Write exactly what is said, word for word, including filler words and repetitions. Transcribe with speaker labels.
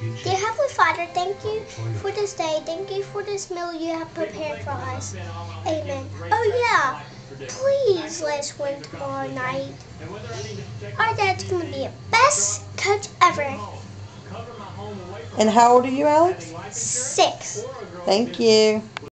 Speaker 1: Dear Heavenly Father, thank you for this day. Thank you for this meal you have prepared for us. Amen. Oh yeah, please let us win tomorrow night. Our dad's going to be the best coach ever.
Speaker 2: And how old are you, Alex?
Speaker 1: Six.
Speaker 2: Thank you.